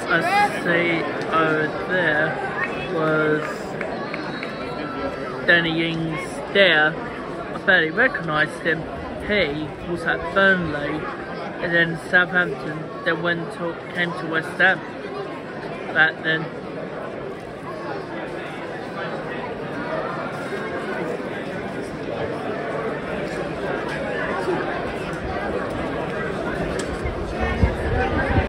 I see over there was Danny Ings there. I barely recognised him. He was at Burnley and then Southampton, then came to West Ham back then.